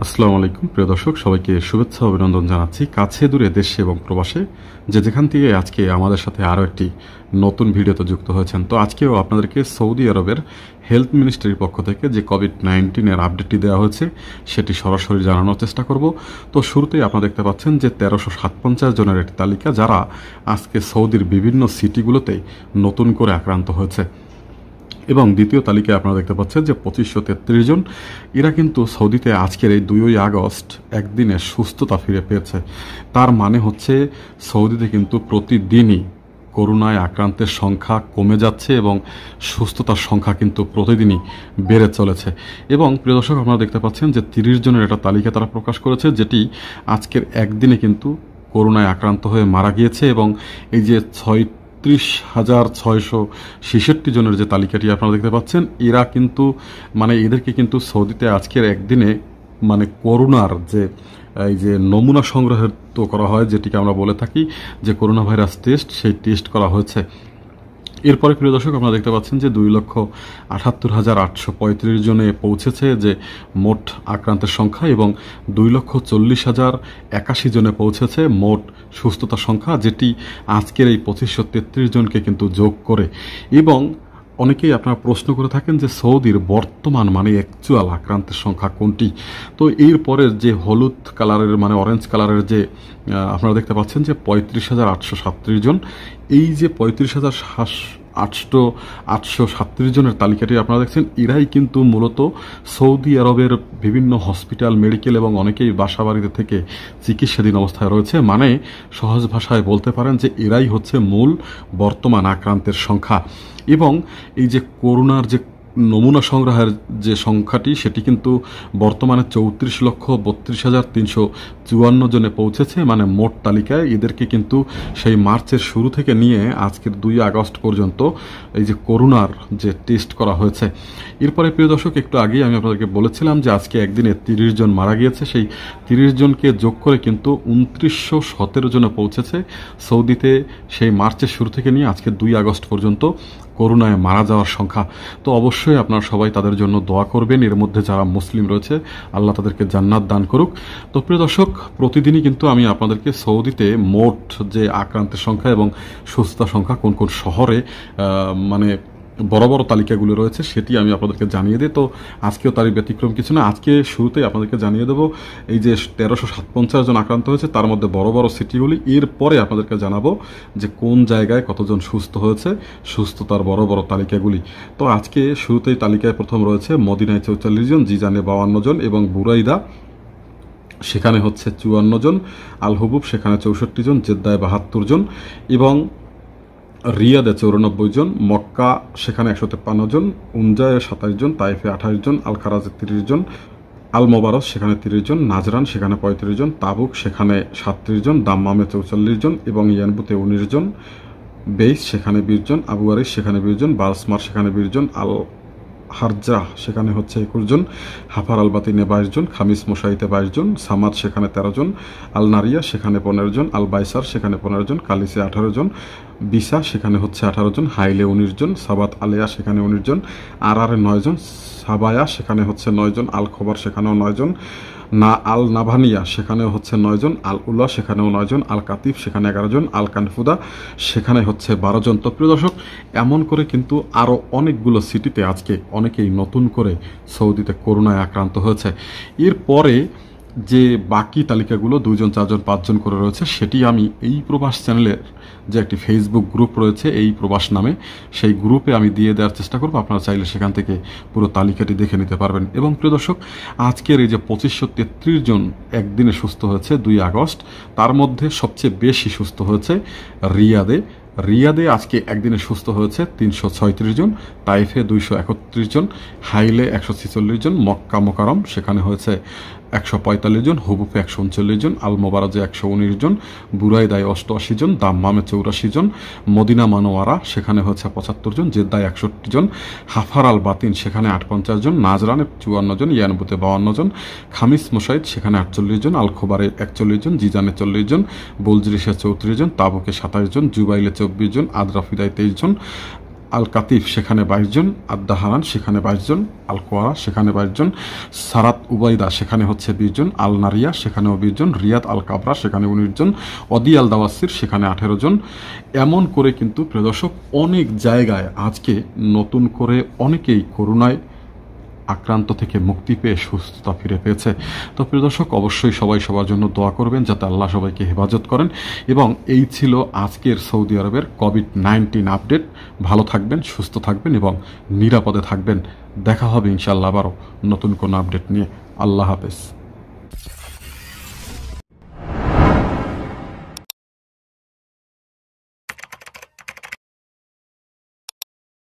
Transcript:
আসসালামু আলাইকুম প্রিয় দর্শক, সবাইকে শুভেচ্ছা অভিনন্দন জানাচ্ছি কাছে দূরে দেশে এবং প্রবাসে যেখান থেকে আজকে আমাদের সাথে আরও একটি নতুন ভিডিওতে যুক্ত হয়েছেন। তো আজকেও আপনাদেরকে সৌদি আরবের হেলথ মিনিস্ট্রির পক্ষ থেকে যে কোভিড-19 আপডেটটি দেওয়া হয়েছে সেটি সরাসরি জানানোর চেষ্টা করব। তো শুরুতেই আপনারা দেখতে পাচ্ছেন যে 1357 জনের একটি তালিকা যারা আজকে সৌদির বিভিন্ন সিটিগুলোতে নতুন করে আক্রান্ত হয়েছে, এবং দ্বিতীয় তালিকায় আপনারা দেখতে পাচ্ছেন যে 2533 জন। এরা কিন্তু সৌদিতে আজকের এই 2 আগস্ট একদিনে সুস্থতা ফিরে পেয়েছে। তার মানে হচ্ছে সৌদিতে কিন্তু প্রতিদিনই করোনায় আক্রান্তের সংখ্যা কমে যাচ্ছে এবং সুস্থতার সংখ্যা কিন্তু প্রতিদিনই বেড়ে চলেছে। এবং প্রিয় দর্শক, আপনারা দেখতে পাচ্ছেন যে 30 জনের একটা তালিকা তারা প্রকাশ করেছে, যেটি আজকের একদিনে কিন্তু করোনায় আক্রান্ত হয়ে মারা গিয়েছে। এবং এই যে 36,666 জনের যে তালিকাটি আপনারা দেখতে পাচ্ছেন, এরা কিন্তু এদেরকে কিন্তু সৌদিতে আজকের একদিনে করোনার যে এই যে নমুনা সংগ্রহের তো করা হয়, যেটিকে আমরা বলে থাকি যে করোনা ভাইরাস টেস্ট, সেই টেস্ট করা হয়েছে। এরপরে প্রিয় দর্শক, আপনারা দেখতে পাচ্ছেন যে 2,78,835 জনে পৌঁছেছে যে মোট আক্রান্তের সংখ্যা, এবং 2,40,081 জনে পৌঁছেছে মোট সুস্থতার সংখ্যা, যেটি আজকের এই 2533 জনকে কিন্তু যোগ করে। এবং অনেকেই আপনারা প্রশ্ন করে থাকেন যে সৌদির বর্তমান অ্যাকচুয়াল আক্রান্তের সংখ্যা কোনটি। তো এর পরের যে হলুদ কালারের অরেঞ্জ কালারের যে আপনারা দেখতে পাচ্ছেন যে 35,837 জন, এই যে 35,837 জনের তালিকাটি আপনারা দেখছেন, এরাই কিন্তু মূলত সৌদি আরবের বিভিন্ন হসপিটাল, মেডিকেল এবং অনেকেই বাসা বাড়িতে থেকে চিকিৎসাধীন অবস্থায় রয়েছে। সহজ ভাষায় বলতে পারেন যে এরাই হচ্ছে মূল বর্তমান আক্রান্তের সংখ্যা। এবং এই যে করোনার যে নমুনা সংগ্রহের যে সংখ্যাটি, সেটি কিন্তু বর্তমানে 34,32,354 জনে পৌঁছেছে। মোট তালিকায় এদেরকে কিন্তু সেই মার্চের শুরু থেকে নিয়ে আজকের 2 আগস্ট পর্যন্ত এই যে করোনার যে টেস্ট করা হয়েছে। এরপরে প্রিয় দর্শক, একটু আগেই আমি আপনাদেরকে বলেছিলাম যে আজকে একদিনে 30 জন মারা গিয়েছে। সেই 30 জনকে যোগ করে কিন্তু 2917 জনে পৌঁছেছে সৌদিতে সেই মার্চের শুরু থেকে নিয়ে আজকে 2 আগস্ট পর্যন্ত করোনায় মারা যাওয়ার সংখ্যা। তো অবশ্যই আপনারা সবাই তাদের জন্য দোয়া করবেন। এর মধ্যে যারা মুসলিম রয়েছে, আল্লাহ তাদেরকে জান্নাত দান করুক। তো প্রিয় দর্শক, প্রতিদিনই কিন্তু আমি আপনাদেরকে সৌদিতে মোট যে আক্রান্তের সংখ্যা এবং সুস্থতার সংখ্যা কোন কোন শহরে বড় বড় তালিকাগুলো রয়েছে সেটি আমি আপনাদেরকে জানিয়ে দিই। তো আজকেও তারই ব্যতিক্রম কিছু না। আজকে শুরুতেই আপনাদেরকে জানিয়ে দেবো এই যে 1357 জন আক্রান্ত হয়েছে, তার মধ্যে বড় বড় সিটিগুলি। এরপরে আপনাদেরকে জানাবো যে কোন জায়গায় কতজন সুস্থ হয়েছে, সুস্থতার বড় বড় তালিকাগুলি। তো আজকে শুরুতেই তালিকায় প্রথম রয়েছে মদিনায় 44 জন, জিজানে 52 জন, এবং বুরাইদা সেখানে হচ্ছে 54 জন, আল হুবুব সেখানে 64 জন, জেদ্দায় 72 জন, এবং রিয়াদে 94 জন, মক্কা সেখানে 153 জন, উনজায় 27 জন, তাইফে 28 জন, আল খারাজে 30 জন, আল মোবারস সেখানে 30 জন, নাজরান সেখানে 35 জন, তাবুক সেখানে 37 জন, দাম্মামে 44 জন, এবং ইয়ানবুতে 19 জন, বেইস সেখানে 20 জন, আবু আরিস সেখানে 20 জন, বালসমার সেখানে 20 জন, আল হারজা সেখানে হচ্ছে 21 জন, হাফার আল বাতিনে 22 জন, খামিস মোশাইতে 22 জন, সামাদ সেখানে 13 জন, আল নারিয়া সেখানে 15 জন, আল বাইসার সেখানে 15 জন, কালিসে 18 জন, বিসা সেখানে হচ্ছে 18 জন, হাইলে 19 জন, সাবাত আলিয়া সেখানে 19 জন, আরারে 9 জন, সাবায়া সেখানে হচ্ছে 9 জন, আল খবর সেখানেও 9 জন, না আল নাভানিয়া সেখানেও হচ্ছে 9 জন, আল উল্লাহ সেখানেও 9 জন, আল কাতিফ সেখানে 11 জন, আল কানফুদা সেখানে হচ্ছে 12 জন। তো প্রিয় দর্শক, এমন করে কিন্তু আরও অনেকগুলো সিটিতে আজকে অনেকেই নতুন করে সৌদিতে করোনায় আক্রান্ত হয়েছে। এরপরে যে বাকি তালিকাগুলো 2 জন, 4 জন, 5 জন করে রয়েছে, সেটি আমি এই প্রবাস চ্যানেলের যে একটি ফেসবুক গ্রুপ রয়েছে এই প্রবাস নামে, সেই গ্রুপে আমি দিয়ে দেওয়ার চেষ্টা করব। আপনারা চাইলে সেখান থেকে পুরো তালিকাটি দেখে নিতে পারবেন। এবং প্রিয় দর্শক, আজকের এই যে 2533 জন একদিনে সুস্থ হয়েছে 2 আগস্ট, তার মধ্যে সবচেয়ে বেশি সুস্থ হয়েছে রিয়াদে আজকে একদিনে সুস্থ হয়েছে 336 জন, তাইফে 231 জন, হাইলে 146 জন, মক্কা মোকারম সেখানে হয়েছে 145 জন, হুবুফে 139 জন, আল মোবারাজে 119 জন, বুরাইদায় 88 জন, দাম্মামে 84 জন, মদিনা মানোয়ারা সেখানে হচ্ছে 75 জন, জেদ্দায় 61 জন, হাফার আল বাতিন সেখানে 58 জন, নাজরানে 54 জন, ইয়ানবুতে 52 জন, খামিস মোশাইদ সেখানে 48 জন, আল খোবারে 41 জন, জিজানে 40 জন, বুলজরিসে 34 জন, তাবুকে 27 জন, জুবাইলে 24 জন, আদ্রাফিদায় 23 জন, আল কাতিফ সেখানে 22 জন, আদ-দাহারান সেখানে 22 জন, আল কোয়ারা সেখানে 22 জন, সারাত উবাইদা সেখানে হচ্ছে 20 জন, আল নারিয়া সেখানেও 20 জন, রিয়াদ আল কাবরা সেখানে 19 জন, অদি আল দাওয়াসির সেখানে 18 জন। এমন করে কিন্তু প্রিয় দর্শক অনেক জায়গায় আজকে নতুন করে অনেকেই করোনায় আক্রান্ত থেকে মুক্তি পেয়ে সুস্থতা ফিরে পেয়েছে। তো প্রিয় দর্শক, অবশ্যই সবাই সবার জন্য দোয়া করবেন যাতে আল্লাহ সবাইকে হেফাজত করেন। এবং এই ছিল আজকের সৌদি আরবের কোভিড-19 আপডেট। ভালো থাকবেন, সুস্থ থাকবেন এবং নিরাপদে থাকবেন। দেখা হবে ইনশাআল্লাহ আবারও নতুন কোনো আপডেট নিয়ে। আল্লাহ হাফেজ।